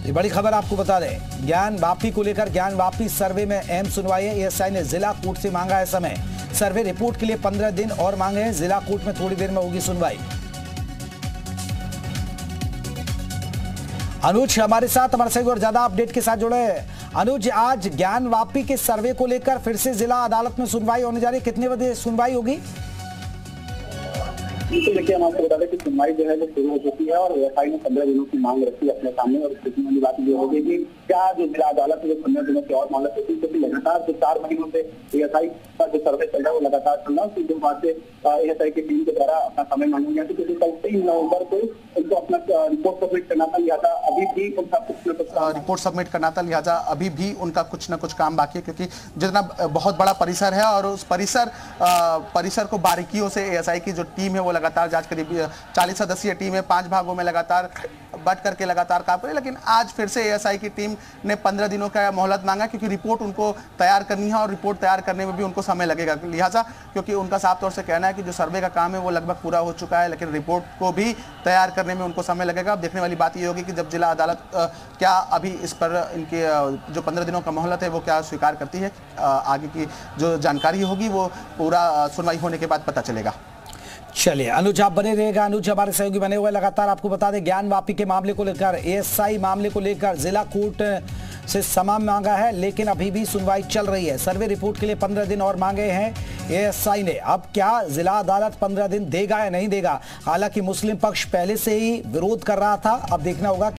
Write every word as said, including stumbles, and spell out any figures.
ये बड़ी खबर आपको बता दें, ज्ञान वापी को लेकर ज्ञान वापी सर्वे में अहम सुनवाई है। एएसआई ने जिला कोर्ट से मांगा है समय। सर्वे रिपोर्ट के लिए पंद्रह दिन और मांगे हैं। जिला कोर्ट में थोड़ी देर में होगी सुनवाई। अनुज हमारे साथ हमारे सहयोगी और ज्यादा अपडेट के साथ जुड़े हैं। अनुज, आज ज्ञान वापी के सर्वे को लेकर फिर से जिला अदालत में सुनवाई होने जा रही है, कितने बजे सुनवाई होगी? देखिए, हम आपको बता दें कि सुनवाई जो है वो शुरू हो चुकी है और एएसआई ने पंद्रह दिनों की मांग रखी है अपने सामने। और इसमें वाली बात ये होगी कि क्या जो जिला अदालत में पंद्रह दिनों की और मांग रखी, क्योंकि लगातार जो चार महीनों से एएसआई का जो सर्वे चल रहा है वो लगातार चल रहा है। उसके बाद से एएसआई की टीम के द्वारा अपना समय मांगा गया था, क्योंकि कल तीन नवम्बर को उनको अपना रिपोर्ट सबमिट करना था। लिहाजा अभी भी उनका कुछ न कुछ रिपोर्ट सबमिट करना था लिहाजा अभी भी उनका कुछ न कुछ काम बाकी है, क्योंकि जितना बहुत बड़ा परिसर है और उस परिसर परिसर को बारीकियों से एएसआई की जो टीम है वो लगातार जांच करी। चालीस सदस्यीय टीम है, पांच भागों में लगातार बट करके लगातार काम करे। लेकिन आज फिर से एएसआई की टीम ने पंद्रह दिनों का मोहलत मांगा, क्योंकि रिपोर्ट उनको तैयार करनी है और रिपोर्ट तैयार करने में भी उनको समय लगेगा। लिहाजा क्योंकि उनका साफ तौर से कहना है कि जो सर्वे का काम है वो लगभग पूरा हो चुका है, लेकिन रिपोर्ट को भी तैयार करने में उनको समय लगेगा। अब देखने वाली बात ये होगी कि जब जिला अदालत क्या अभी इस पर इनके जो पंद्रह दिनों का मोहलत है वो क्या स्वीकार करती है। आगे की जो जानकारी होगी वो पूरा सुनवाई होने के बाद पता चलेगा। चलिए अनुज, आप बने रहेगा। अनुज हमारे सहयोगी बने हुए लगातार आपको बता दें, ज्ञान वापी के मामले को लेकर एएसआई मामले को लेकर जिला कोर्ट से समय मांगा है, लेकिन अभी भी सुनवाई चल रही है। सर्वे रिपोर्ट के लिए पंद्रह दिन और मांगे हैं एएसआई ने। अब क्या जिला अदालत पंद्रह दिन देगा या नहीं देगा? हालांकि मुस्लिम पक्ष पहले से ही विरोध कर रहा था, अब देखना होगा।